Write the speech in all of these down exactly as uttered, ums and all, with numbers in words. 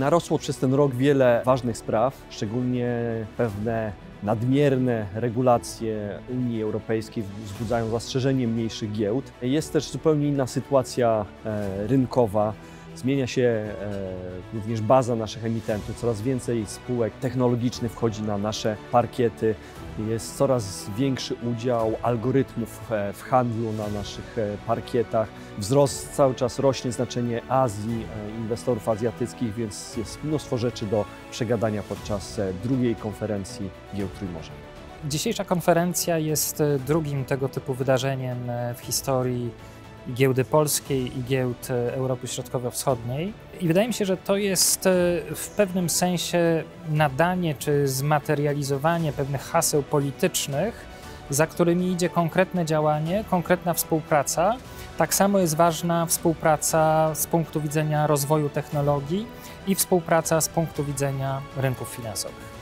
Narosło przez ten rok wiele ważnych spraw, szczególnie pewne nadmierne regulacje Unii Europejskiej wzbudzają zastrzeżenie mniejszych giełd. Jest też zupełnie inna sytuacja rynkowa. Zmienia się również baza naszych emitentów. Coraz więcej spółek technologicznych wchodzi na nasze parkiety. Jest coraz większy udział algorytmów w handlu na naszych parkietach. Wzrost cały czas rośnie, znaczenie Azji, inwestorów azjatyckich, więc jest mnóstwo rzeczy do przegadania podczas drugiej konferencji Giełd Trójmorza. Dzisiejsza konferencja jest drugim tego typu wydarzeniem w historii i giełdy polskiej, i giełd Europy Środkowo-Wschodniej. I wydaje mi się, że to jest w pewnym sensie nadanie czy zmaterializowanie pewnych haseł politycznych, za którymi idzie konkretne działanie, konkretna współpraca. Tak samo jest ważna współpraca z punktu widzenia rozwoju technologii i współpraca z punktu widzenia rynków finansowych.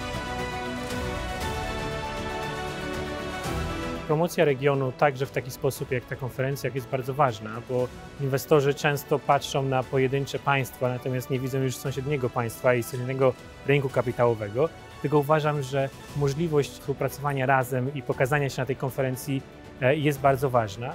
Promocja regionu także w taki sposób jak ta konferencja jest bardzo ważna, bo inwestorzy często patrzą na pojedyncze państwa, natomiast nie widzą już sąsiedniego państwa i sąsiedniego rynku kapitałowego. Tylko uważam, że możliwość współpracowania razem i pokazania się na tej konferencji jest bardzo ważna.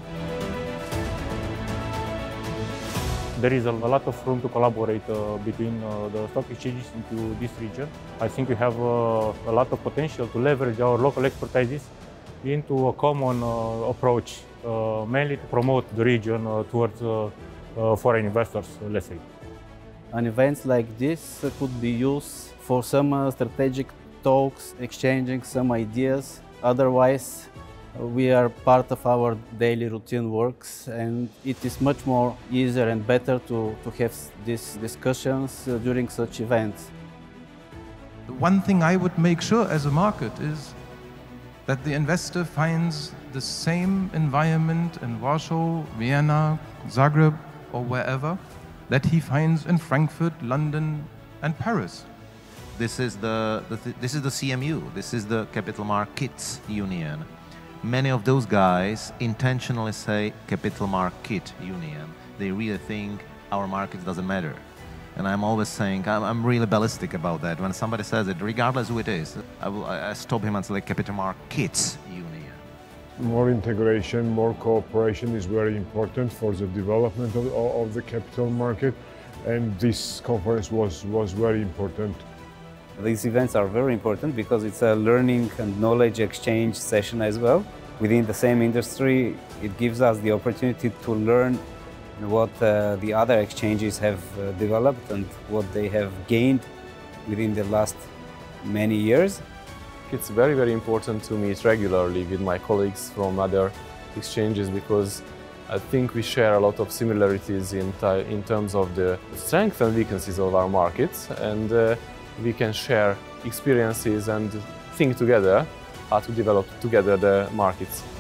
There is a lot of room to collaborate uh, between uh, the stock exchanges into this region. I think we have uh, a lot of potential to leverage our local expertises into a common uh, approach, uh, mainly to promote the region uh, towards uh, uh, foreign investors, uh, let's say. An event like this uh, could be used for some uh, strategic talks, exchanging some ideas. Otherwise, uh, we are part of our daily routine works, and it is much more easier and better to, to have these discussions uh, during such events. The one thing I would make sure as a market is that the investor finds the same environment in Warsaw, Vienna, Zagreb, or wherever that he finds in Frankfurt, London, and Paris. This is the, the th this is the C M U. This is the Capital Markets Union. Many of those guys intentionally say Capital Market Union. They really think our market doesn't matter. And I'm always saying, I'm, I'm really ballistic about that. When somebody says it, regardless who it is, I, will, I stop him and say Capital Markets Union. More integration, more cooperation is very important for the development of, of the capital market. And this conference was, was very important. These events are very important because it's a learning and knowledge exchange session as well. Within the same industry, it gives us the opportunity to learn what uh, the other exchanges have uh, developed and what they have gained within the last many years. It's very, very important to meet regularly with my colleagues from other exchanges because I think we share a lot of similarities in, in terms of the strengths and weaknesses of our markets, and uh, we can share experiences and think together how to develop together the markets.